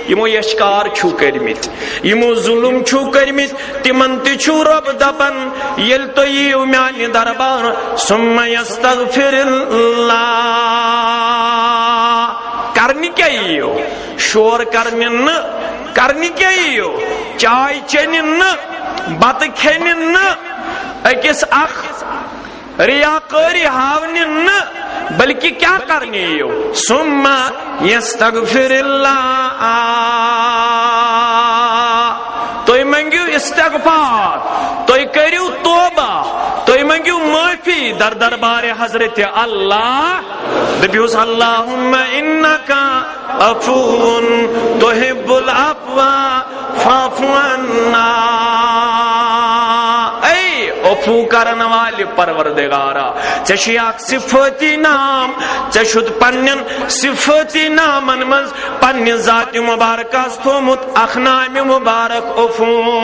یمو یشکار چھو کرمت یمو ظلم چھو کرمت تمن تہ چھو رب دپن یل تو یو میانہ دربار ثم یستغفر اللہ کرنی کیا یو شور کرن کرنی کیا یو چائے چنن بت کھنن اکس اخ ریاکاری ہاونن بلکہ کیا کرنی یو ثم یستغفر اللہ توئی منگیو استغفار توئی کریو توبہ توئی منگیو معافی در دربار حضرت اللہ دبیوس اللہم انکا عفو تحب العفو فاعف عنا اے عفو کرن والے پروردگارا چشیاک صفاتی نام چشد پنن صفاتی نامن مز پنن ذات مبارکہ استومت اخنام مبارک عفو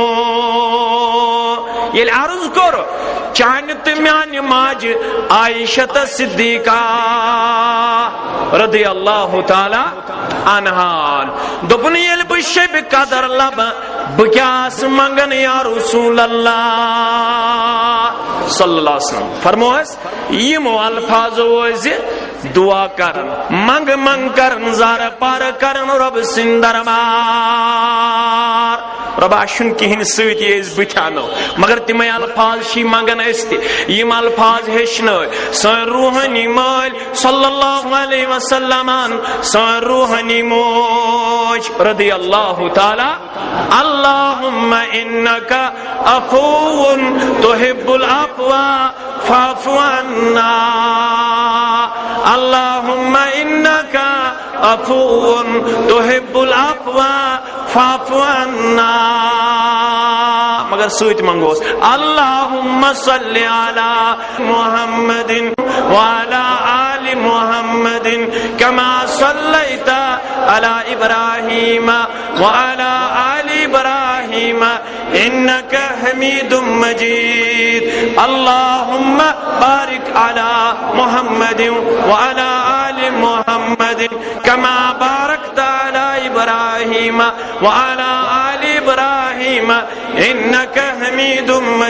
یل عرض کر چانت میان ماج عائشہ صدیقہ رضی اللہ تعالی عنہا دپن یل بشب قدر لب بکیاس منگن یا رسول اللہ صلی اللہ علیہ وسلم فرموس یمو الفاظ وز دعا کرن منگ منگ کرن زار پار کرن رب سندر مار رب اشن کہن سوتی اس بچانو مگر تمہیں الفاظ شی منگن استی یم الفاظ ہشنو سن روحانی مال صلی اللہ علیہ وسلم سن روحانی موج رضی اللہ تعالی اللہم انکا عفو تحب العفو فاعف عنا اللہم انکا عفو تحب العفو فاعف عنا مگر سویت منگوس اللہم صلی علی محمد وعلی آل محمد کما صلیت علی ابراہیم وعلی آل ابراہیم انک حمید مجید اللہم بارک علی محمد وعلی آل محمد کما بارکت علی ابراہیم وعلی آل ابراہیم انک حمید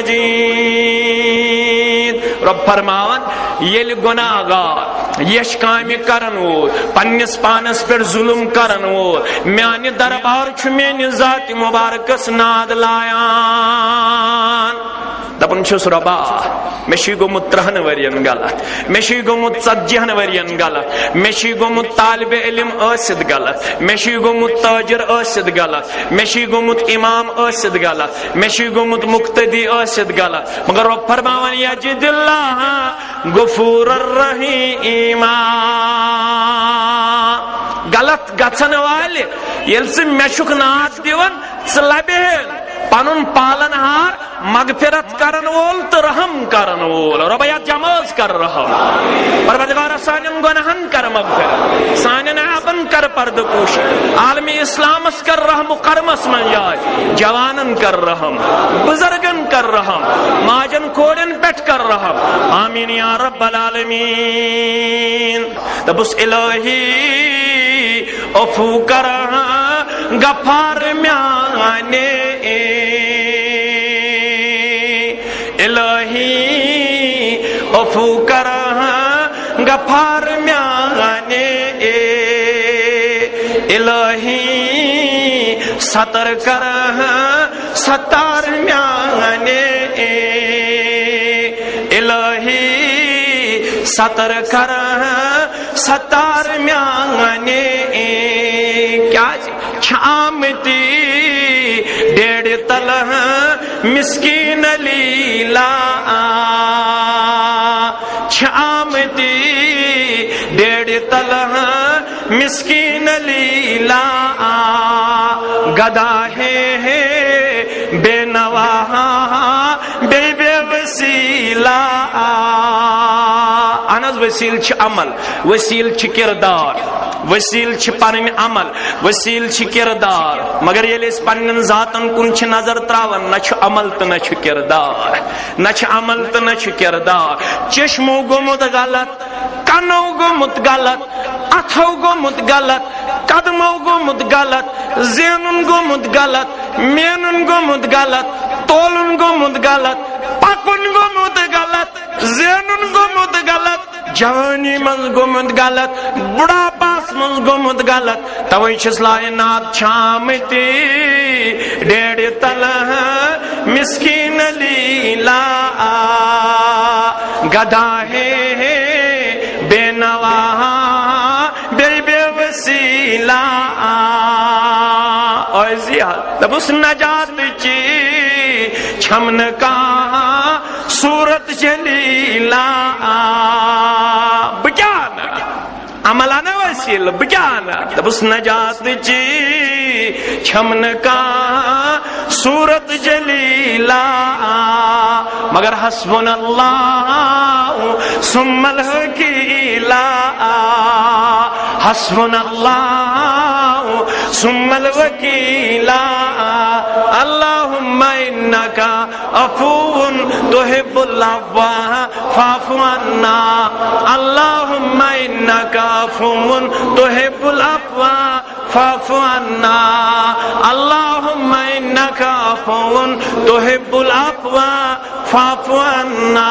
مجید رب فرماون یل گناہگار یش کامی کرن وول پنس پانس پر ظلم کرن وول میانہ دربار چھ میانہ ذات مبارکس ناد لایان دپن چھس ربا مشی گومت 30 ورین غلط مشی گومت 40 ورین غلط مشی گومت طالب علم ٲسِتھ غلط مشی گومت تاجر ٲسِتھ غلط مشی گومت امام ٲسِتھ غلط مشی گومت مقتدی ٲسِتھ غلط مگر رب فرماون یجد اللہ غفور الرحیم غلط گژھن والے ییٚلہِ ژٕ مےٚ چھُکھ ناد دِوان ژٕ لبہِ پنن پالن ہار مغفرت کرن وول تو رحم کرن وول رب یا جماز کر رحم پروردگار سانن گناہن کر مغفرت سانن عیبن کر پرد پوشی عالم اسلام اس کر رحم و کرمس من جائے جوانن کر رحم بزرگن کر رحم ماجن کھوڑن پٹ کر رحم آمین یا رب العالمین تبس الہی عفو کر غفار میانے الہی عفو کر غفار میانے الہی ستر کر ستار میانے الہی ستر کر ستار میانے کیا چھامتی ڈیڑھ تلہ مسکین لیلا چھامتی ڈیڑھ تلہ مسکین لیلا گدا ہے بے نواہا بے وسیلہ انز وسیل چھ عمل وسیل چھ کردار وسیل چھ پنن عمل وسیل چھ کردار مگر یل اس پنن ذاتن کن چھ نظر تراون نہ چھ عمل تو نہ چھ کردار نہ چھ عمل تو نہ چھ کردار چشمو گمت غلط کنو گمت غلط اتھو گومت غلط قدمو گومت غلط زینن گومت غلط مینن گومت غلط تولن گومت غلط پکن گومت غلط زینن گومت غلط جوانی من گومت غلط بڑھاپاس من گومت غلط توئی چھس لائنات چھامتی ڈیڑ تلہ مسکین لیلا گدا ہے بے نوا بے وسیلہ اور زیاد دبس نجات چی چھمن کا صورت جلیلہ بجانا عملانا وسیل بجانا دبس نجات چی چھمن کا صورت جلیلہ مگر حسبنا اللہ ثم الوکیل حسبنا اللہ ثم الوکیل اللہم انکا عفو تحب العفو فاعف عنا اللہم انکا عفو تحب العفو فاعف عنا اللہم انکا عفو تحب العفو فاعف عنا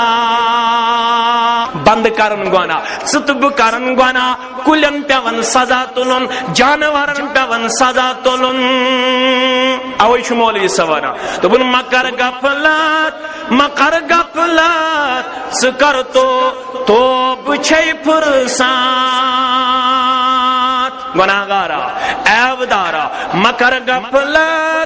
بند کرن گونا ستب کرن گونا کلن پیون سزا تلن جانورن پیون سزا تلن اوی شو مولوی سوانا تو بن مکر غفلت سکر تو بچھئی فرسات گناہگارا عیبدارا مکر غفلت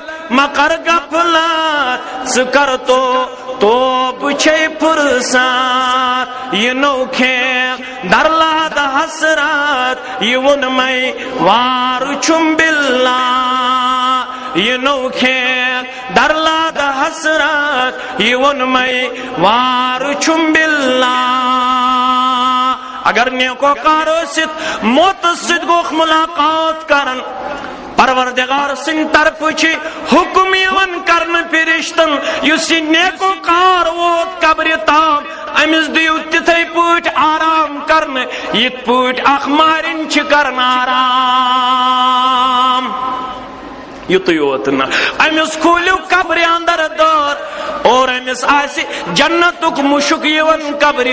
سکر تو بچھئی فرسات یہ نوکھے در لاد حسرات یہ ون میں وار چم باللہ یہ نوکھے در لاد حسرات یہ ون میں وار چم باللہ اگر نیکو کارو ست موت ست گوخ ملاقات کرن پروردگار سن طرف چی حکم یون کرن فرشتن یسی نیکو کار ووت قبر تام امس دیو تتھے پوٹ آرام کرن یت پوٹ اخمارن چھ کرن آرام یت یوتنا امس کھولیو قبر اندر دور اور امس آسی جنتک مشک یون قبر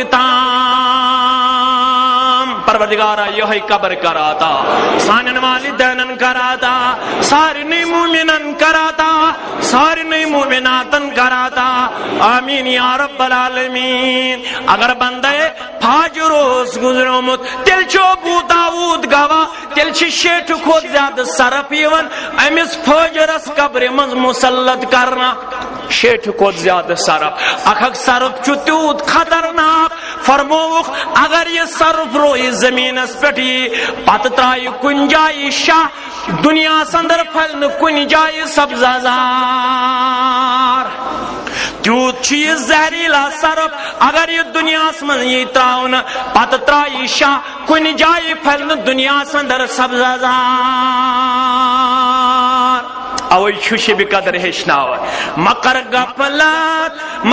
تام پروردگارا یہی قبر کراتا سانن والدینن کراتا سارنی مومنن کراتا سارنی مومناتن کراتا آمین یا رب العالمین اگر بندے فاجروس گزرومت تیل چو بو داود گوا تیل چھ شیٹ کھود زیادہ سرپ یون امس فاجرس قبر منز مسلط کرنا شیٹ کھود زیادہ سرپ اکھک سرپ چتیوت خطرناک فرموخ اگر یہ سرپ روئی زمین اس پٹی پت ترائی کن جائی شاہ دنیا سندر پھلن کن جائی سبزازار تیوت چیز زہریلا سرپ اگر یہ دنیا سمن یہ تراؤن پت ترائی شاہ کن جائی پھلن دنیا سندر سبزازار اوی شوشی بھی قدر ہشناو مکر غفلت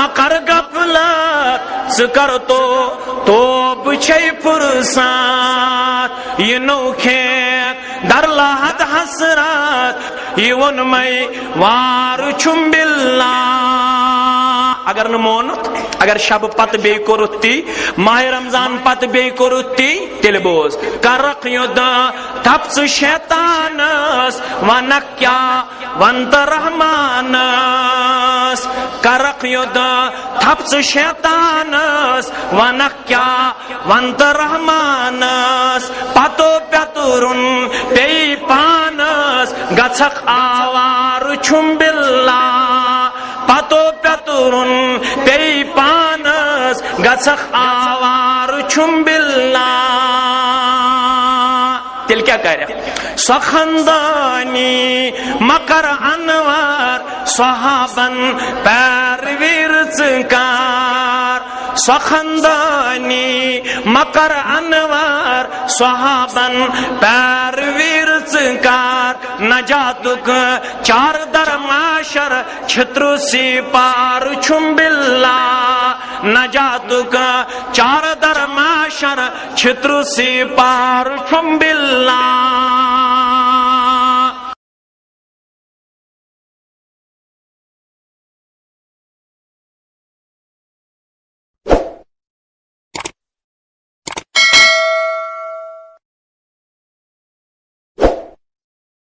سکر تو بچھئی فرسات یہ نوکھے در لاحت حسرات یہ ون میں وار چھم باللہ اگر نمونت اگر شب پت بے کرتی ماہ رمضان پت بے کرتی تیل بوز کرق یودا تپس شیطانس ونکیا وانت رحمانس کرق یودا تپس شیطانس ونکیا وانت رحمانس پتو پیترن پی پانس گچھق آوار چھم باللہ پتو پیترن پی پانس گچھق آوار چھم باللہ تیل کیا کہہ رہا سخندانی مکر انوار صحابن پیرویر چکار سخندانی مکر انوار صحابن پیرویر چکار کار نجاتک چار در معاشر چھتر سی پار چھم باللہ نجاتک چار در معاشر چھتر سی پار چھم باللہ